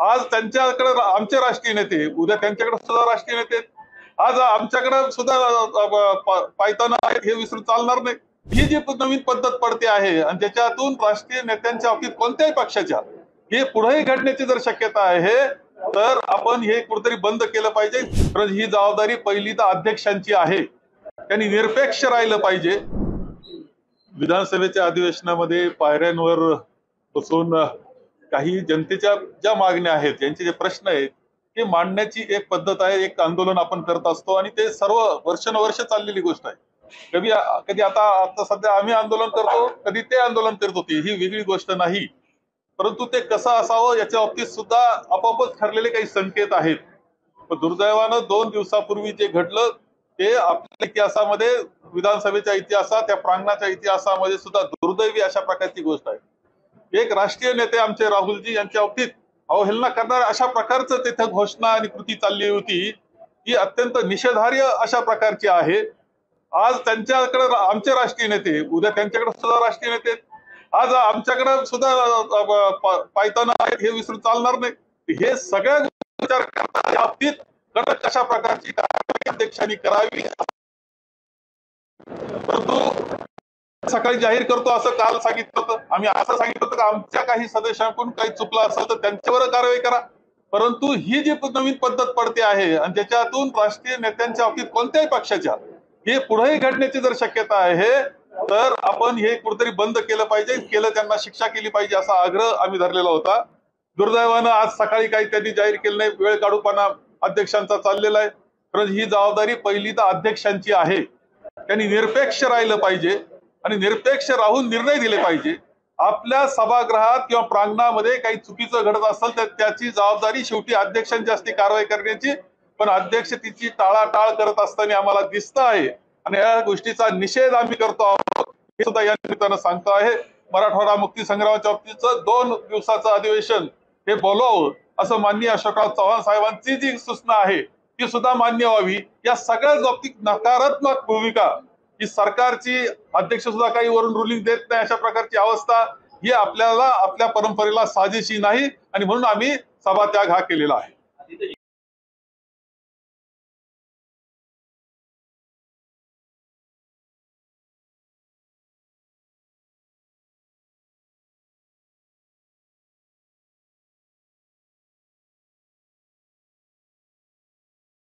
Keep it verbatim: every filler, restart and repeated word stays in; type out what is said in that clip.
आज त्यांच्याकडे आमचे राष्ट्रीय नेते, उद्या त्यांच्याकडे सुद्धा राष्ट्रीय नेते, आज आमच्याकडे सुद्धा पायताना आहेत, हे विसरून चालणार नाही। ही जी नवीन पद्धत पडते आहे आणि त्याच्यातून राष्ट्रीय नेत्यांच्या बाबतीत कोणत्याही पक्षाच्या हे पुढेही घडण्याची जर शक्यता आहे तर आपण हे कुठेतरी बंद केलं पाहिजे। ही जबाबदारी पहिली तर अध्यक्षांची आहे, त्यांनी निरपेक्ष राहिलं पाहिजे। विधानसभेच्या अधिवेशनामध्ये पायऱ्यांवर बसून काही जनतेच्या ज्या मागण्या आहेत, त्यांचे जे प्रश्न आहेत ते मांडण्याची एक पद्धत आहे, एक आंदोलन आपण करत असतो आणि ते सर्व वर्षानुवर्ष चाललेली गोष्ट आहे। कधी कधी आता आता सध्या आम्ही आंदोलन करतो, कधी ते आंदोलन करत होते, ही वेगळी गोष्ट नाही। परंतु ते कसं असावं याच्या बाबतीत सुद्धा आपोआपच ठरलेले काही संकेत आहेत। पण दुर्दैवानं दोन दिवसापूर्वी जे घडलं ते आपल्या इतिहासामध्ये, विधानसभेच्या इतिहासात, त्या प्रांगणाच्या इतिहासामध्ये सुद्धा दुर्दैवी अशा प्रकारची गोष्ट आहे। एक राष्ट्रीय नेते आमचे राहुलजी यांच्या बाबतीत अवहेलना करणाऱ्या अशा प्रकारचं तिथं घोषणा आणि कृती चालली होती, ही अत्यंत निषेधार्ह अशा प्रकारची आहे। आज त्यांच्याकडे आमचे राष्ट्रीय नेते, उद्या त्यांच्याकडे सुद्धा राष्ट्रीय नेते, आज आमच्याकडे सुद्धा पायताना आहेत, हे विसरून चालणार नाही। हे सगळ्या विचार करण्याच्या बाबतीत कडक अशा प्रकारची कारवाई अध्यक्षांनी करावी। परंतु सकाळी जाहीर करतो असं काल सांगितलं होतं, आम्ही असं सांगितलं होतं की आमच्या काही सदस्यांकडून काही चुकलं असेल तर त्यांच्यावर कारवाई करा। परंतु ही जी नवीन पद्धत पडते आहे आणि त्याच्यातून राष्ट्रीय नेत्यांच्या बाबतीत कोणत्याही पक्षाच्या हे पुढेही घडण्याची जर शक्यता आहे तर आपण हे कुठेतरी बंद केलं पाहिजे, केलं त्यांना शिक्षा केली पाहिजे असा आग्रह आम्ही धरलेला होता। दुर्दैवानं आज सकाळी काही त्यांनी जाहीर केलं नाही, वेळ काढूपणा अध्यक्षांचा चाललेला आहे। पण ही जबाबदारी पहिली तर अध्यक्षांची आहे, त्यांनी निरपेक्ष राहिलं पाहिजे आणि निरपेक्ष राहून निर्णय दिले पाहिजे। आपल्या सभागृहात किंवा प्रांगणामध्ये काही चुकीचं घडत असेल तर त्याची जबाबदारी शेवटी अध्यक्षांची असते कारवाई करण्याची, पण अध्यक्ष तिची टाळाटाळ करत असताना आम्हाला दिसत आहे आणि या गोष्टीचा निषेध आम्ही करतो आहोत, हे सुद्धा या निमित्तानं सांगतो आहे। मराठवाडा मुक्ती संग्रामाच्या बाबतीचं दोन दिवसाचं अधिवेशन हे बोलवावं असं माननीय अशोकराव चव्हाण साहेबांची जी सूचना आहे ती सुद्धा मान्य व्हावी। या सगळ्याच बाबतीत नकारात्मक भूमिका ही सरकारची, अध्यक्ष सुद्धा काही वरून रुलिंग देत नाही, अशा प्रकारची अवस्था ही आपल्याला, आपल्या परंपरेला साजेशी नाही आणि म्हणून आम्ही सभात्याग हा केलेला आहे।